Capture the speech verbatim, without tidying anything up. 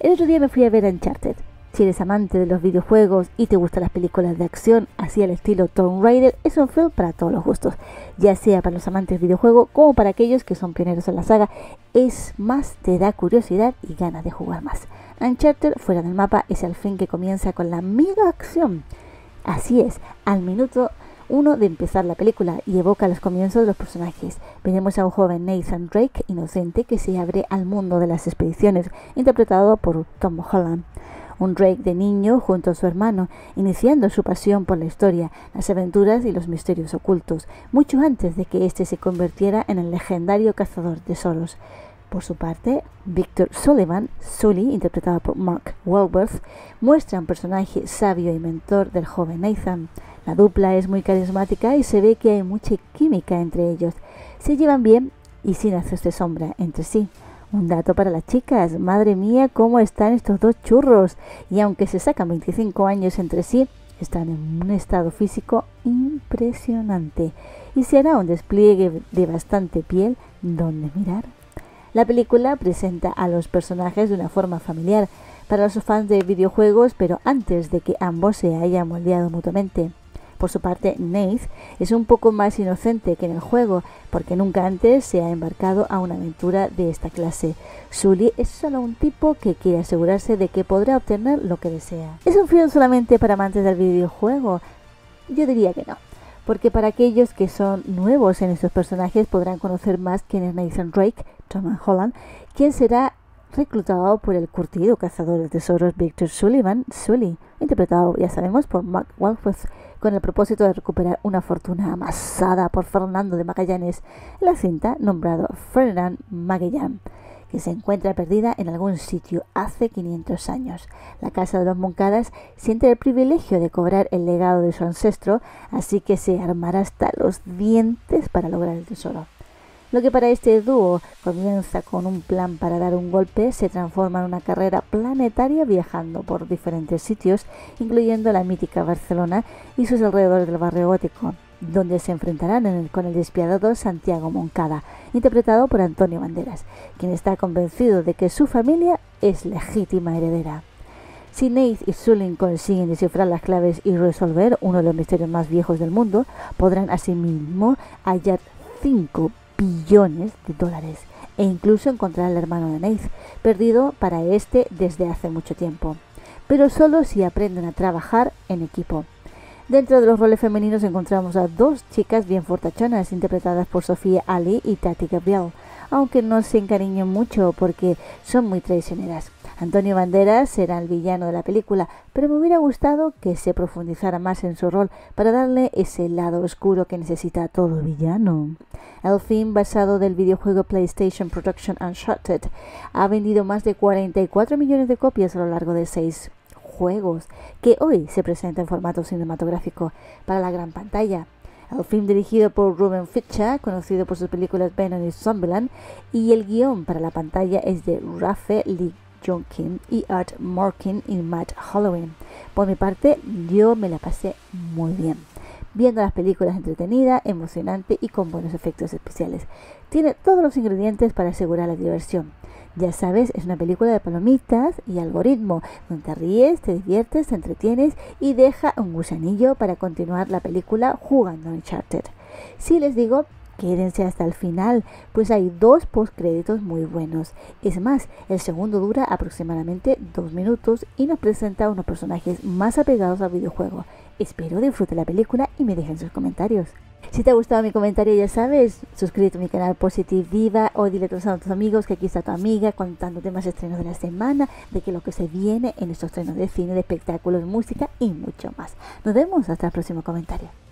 El otro día me fui a ver Uncharted. Si eres amante de los videojuegos y te gustan las películas de acción así al estilo Tomb Raider, es un film para todos los gustos, ya sea para los amantes del videojuego como para aquellos que son pioneros en la saga. Es más, te da curiosidad y ganas de jugar más. Uncharted fuera del mapa es el film que comienza con la mega acción. Así es, al minuto uno de empezar la película y evoca los comienzos de los personajes. Veremos a un joven Nathan Drake inocente que se abre al mundo de las expediciones, interpretado por Tom Holland. Un Drake de niño junto a su hermano, iniciando su pasión por la historia, las aventuras y los misterios ocultos, mucho antes de que éste se convirtiera en el legendario cazador de tesoros. Por su parte, Victor Sullivan, Sully, interpretado por Mark Wahlberg, muestra un personaje sabio y mentor del joven Nathan. La dupla es muy carismática y se ve que hay mucha química entre ellos. Se llevan bien y sin hacerse sombra entre sí. Un dato para las chicas, madre mía cómo están estos dos churros, y aunque se sacan veinticinco años entre sí, están en un estado físico impresionante y se hará un despliegue de bastante piel donde mirar. La película presenta a los personajes de una forma familiar para los fans de videojuegos, pero antes de que ambos se hayan moldeado mutuamente. Por su parte, Nate es un poco más inocente que en el juego, porque nunca antes se ha embarcado a una aventura de esta clase. Sully es solo un tipo que quiere asegurarse de que podrá obtener lo que desea. ¿Es un film solamente para amantes del videojuego? Yo diría que no, porque para aquellos que son nuevos en estos personajes podrán conocer más quién es Nathan Drake, Tom Holland, quien será reclutado por el curtido cazador de tesoros Victor Sullivan, Sully, interpretado, ya sabemos, por Mark Wahlberg, con el propósito de recuperar una fortuna amasada por Fernando de Magallanes, en la cinta nombrado Ferdinand Magellan, que se encuentra perdida en algún sitio hace quinientos años. La casa de los Moncadas siente el privilegio de cobrar el legado de su ancestro, así que se armará hasta los dientes para lograr el tesoro. Lo que para este dúo comienza con un plan para dar un golpe se transforma en una carrera planetaria viajando por diferentes sitios, incluyendo la mítica Barcelona y sus alrededores del barrio gótico, donde se enfrentarán en el, con el despiadado Santiago Moncada, interpretado por Antonio Banderas, quien está convencido de que su familia es legítima heredera. Si Nate y Sully consiguen descifrar las claves y resolver uno de los misterios más viejos del mundo, podrán asimismo hallar cinco billones de dólares e incluso encontrar al hermano de Nate, perdido para este desde hace mucho tiempo, pero solo si aprenden a trabajar en equipo. Dentro de los roles femeninos encontramos a dos chicas bien fortachonas, interpretadas por Sofía Ali y Tati Gabriel, aunque no se encariñen mucho porque son muy traicioneras. Antonio Banderas será el villano de la película, pero me hubiera gustado que se profundizara más en su rol para darle ese lado oscuro que necesita todo villano. El film, basado del videojuego PlayStation Production Uncharted, ha vendido más de cuarenta y cuatro millones de copias a lo largo de seis juegos, que hoy se presenta en formato cinematográfico para la gran pantalla. El film, dirigido por Ruben Fleischer, conocido por sus películas Venom y Zombieland, y el guión para la pantalla es de Raphael Lee Jonkin y Art Morkin y Matt Halloween. Por mi parte, yo me la pasé muy bien, viendo las películas entretenida, emocionante y con buenos efectos especiales. Tiene todos los ingredientes para asegurar la diversión. Ya sabes, es una película de palomitas y algoritmo, donde te ríes, te diviertes, te entretienes y deja un gusanillo para continuar la película jugando Uncharted. Si les digo, quédense hasta el final, pues hay dos postcréditos muy buenos. Es más, el segundo dura aproximadamente dos minutos y nos presenta a unos personajes más apegados al videojuego. Espero disfruten la película y me dejen sus comentarios. Si te ha gustado mi comentario, ya sabes, suscríbete a mi canal Positive Diva o dile a todos tus amigos que aquí está tu amiga contándote más estrenos de la semana, de que lo que se viene en estos estrenos de cine, de espectáculos, música y mucho más. Nos vemos hasta el próximo comentario.